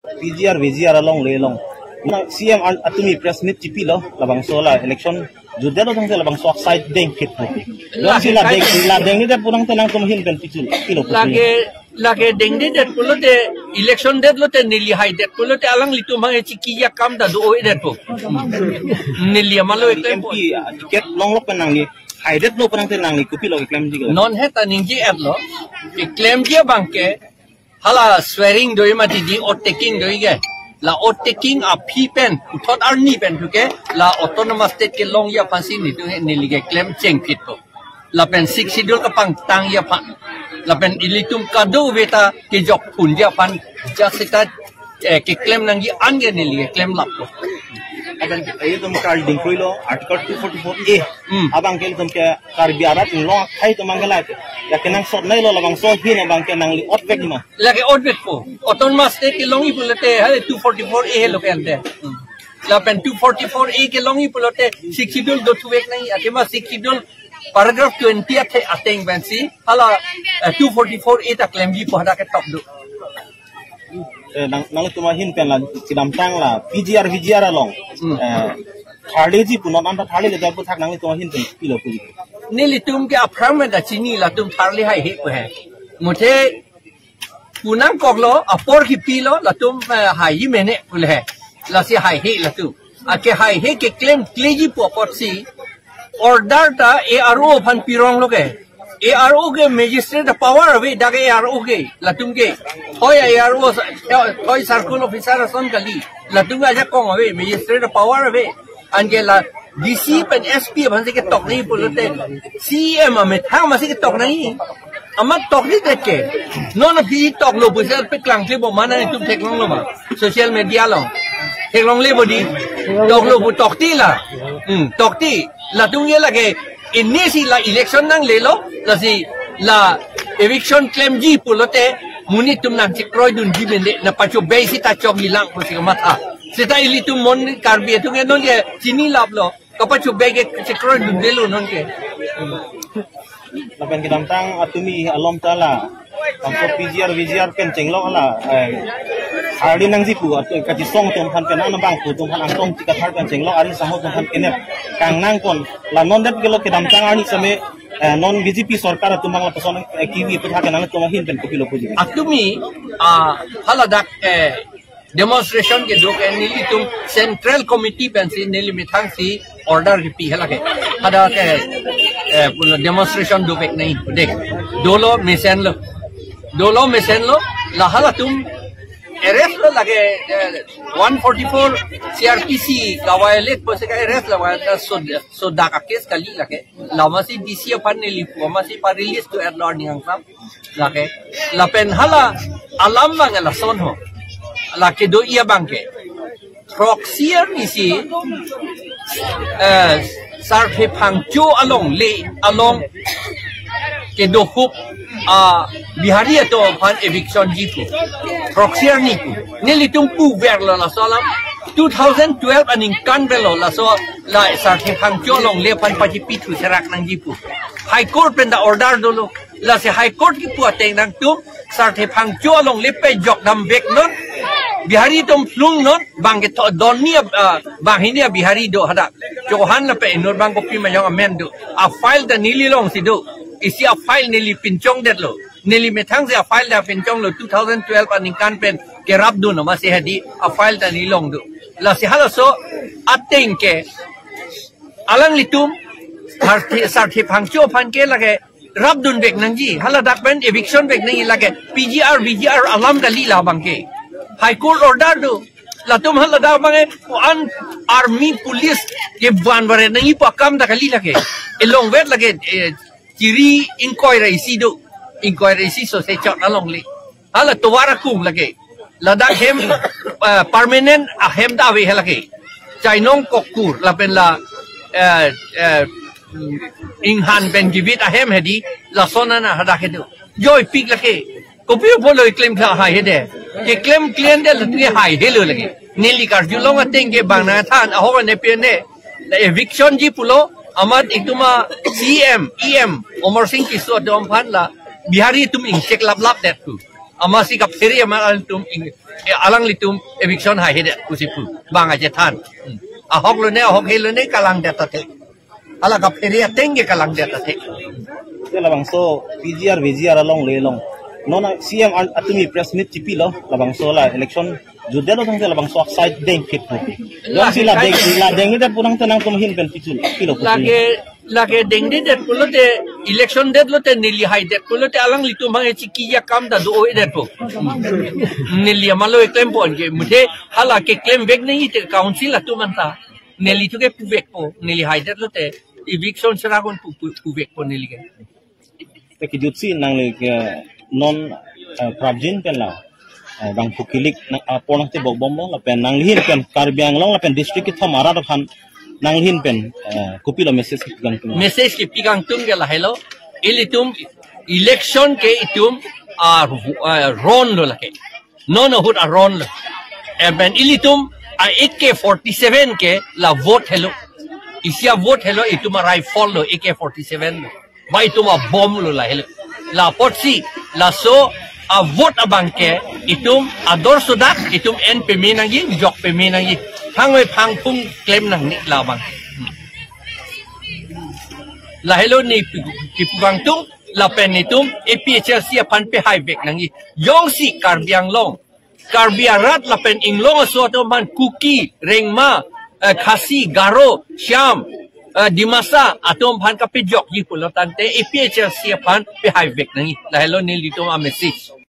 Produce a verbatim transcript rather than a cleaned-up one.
P G R V G R along le long C M atumi press meet chipi lo labang sola election juda lo tangse labang sok side deng fit long sila deng la deng ni de purang tenang tum hin ben pichul kilo lage lage deng ni de pulo de election de lo te nili high de pulo te alang litu mang chiki ya kam da do oi de po nili malo M P tiket long lo penang ni high de lo penang tenang ni kupi lo claim jiga non het aningi at lo claim dia bangke hala swearing doi mati di or taking doi ge la or taking a pen uthot arni pen thuke la autonomous state ke long ya phansi ni tu ni lige claim cheng fit ko la pen six schedule ka pang tang ya pha la pen ilitum ka do beta ke jok phun ya pan jasita ke claim nang gi an ge ni lige claim lap ko aban ayo tum kar ding koilo article two forty-four A abang kel tum ke kar biarat long khai to mangala ya kenang sot nai lo labang so hin abang ke nang li ot vek ma lagi ot vek po autonomous state ke longi pulate ha two forty-four A lo ke ante la pen two forty-four A ke longi pulate six schedule do thu vek nai atima six schedule paragraph twenty athe ateng bansi hala two forty-four A ta claim ji po hada ke top do nang nang tuma hin pen la kidam tang la P G R V G R along thale ji punon anta thale le da pu thak nang tuma hin pen kilo pu nili tum ke apram da chini la tum tharli hai he ko hai muthe punang koklo apor ki pilo la tum hai yi mene pul hai la si hai he la tu ake hai he ke claim kleji po pot si order ta A R O phan pirong lo ke A R O ke magistrate power ave da ke A R O ke la tum ke hoy A R O hoy circle officer son kali la tum ga ja kong ave magistrate power ave ange la D C pen S P ban se ke tok ni pulote C M ame thang ma se ke tok nai amat tok ni de ke non na bi tok lo bu se pe klang ke bo mana ni tum thek long lo ma social media lo thek long le bo di tok lo bu tok ti la hm tok ti la tum ye la ke ini si la election nang le lo la si la eviction claim ji pulote muni tum nang si kroy dun ji bende na pacho be si ta chok hilang ko si mata sita ili tum mon karbi tu nge non ye chini lap lo kapacho be ke si kroy dun delu non ke lapen kidam tang atumi alom tala kampo P G R V G R pen chenglo ala hari nang ji pu ka ji song tum phan pen an bang pu tum phan ang tong ti Kathar pen chenglo ari saho tum phan kenep kang nang kon la non det gelo kidam tang ani same non B J P sarkar tumang la person kiwi pu thak nang tum hin pen kopilo puji atumi a haladak demonstration ke dok nili tum central committee pen si nili mithang si order ki pi hala ke hada ke demonstration do bek nahi dek dolo mission lo dolo mission lo la hala tum arrest lo lage one forty-four C R P C ka violate po se ka arrest la wa so so da ka case kali lage lama si D C pan nili po ma si pa release to air lord ning sam lage la pen hala alam mang la son ho la ke do ia bangke proxier ni si eh sar phe phang chu along le along ke do hup a bihari to phan eviction ji pu proxier ni pu nili tum pu ver la salam twenty twelve aning kan belo la so la sar phe phang chu along le phan paji pi thu serak nang ji pu high court pen da order do lo la se high court ki pu ateng nang tum sar phe phang chu along le pe jok dam bek non bihari tom flung non bang ke don ni bang hinia bihari do hada johan la pe nor bang ko pi ma yong amen do a file da nili long si do isi a file nili pinchong det lo nili methang se a file da pinchong lo twenty twelve aning kan pen ke rap do no ma se hadi a file da ni long do la si hala so ateng ke alang litum sarthi sarthi phangcho phan ke lage rap dun bek nang ji hala dak pen eviction bek nang lage P G R V G R alam da li la bang ke high court order do la tum hal da bange an army police ke ban bare nahi pa kam da kali lage elong vet lage chiri inquiry si do inquiry si so se chot along le hala to wara kum lage la da hem permanent a hem da we lage chainong kokkur la pen la ing han ben givit a hem hedi la sonana hada hedu joy pik lage kopi polo claim tha hai hede ke claim client de lutge hai helo lage nili kar julong ateng ke bangna than a ho ne pe ne la eviction ji pulo amat ikuma C M E M omor sing kiso dom phan la bihari tum ing check lap lap that tu amasi kap seri amal tum alang litum eviction hai hede kusipu bang aja than ahok lo ne ahok helo ne kalang data te ala kap seri tenge kalang data te labang so P G R V G R along le long nona C M atumi press meet chipi lo labang so la election jude lo tang labang so side deng kit ko long sila deng sila deng ni punang tanang tumhin pen pichul pilo lage lage deng de det pulote election det lote nili hai det pulote alang litum bang chiki ya kam da do e det po nili malo claim po ke muthe hala ke claim beg nahi te council atu manta nili tu ke puvek po nili hai det lote eviction sera kon puvek po nili ke pe ki jutsi nang le ke non prabjin pen la bang pukilik ponang te bok bom la pen nang lihin pen karbiang long la pen district ki thamara do khan nang lihin pen kupilo message ki gang tum message ki pigang tum ke la hello ilitum election ke itum a ron lo la ke no no hut a ron lo ben ilitum a A K forty-seven ke la vote hello isia vote hello itum a rifle lo A K forty-seven ba itum a bomb lo la hello la potsi la so a vote abang ke itum ador sudak itum en pemenangi jok pemenangi phangoi phang phung claim nang ni la bang la hello ni kipang tung la pen itum A P H L C pan pe hai bek nangi yong si karbiang long karbiarat la pen inglong so to man kuki rengma khasi garo syam dimasa atom pan ka pejok yi pulotante A P H L C pan pe hai bek nangi la hello ni litum a message